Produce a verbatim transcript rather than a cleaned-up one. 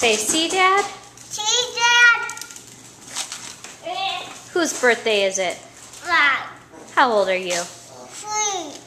Say, see, Dad? See, Dad? Whose birthday is it? Right. How old are you? Three.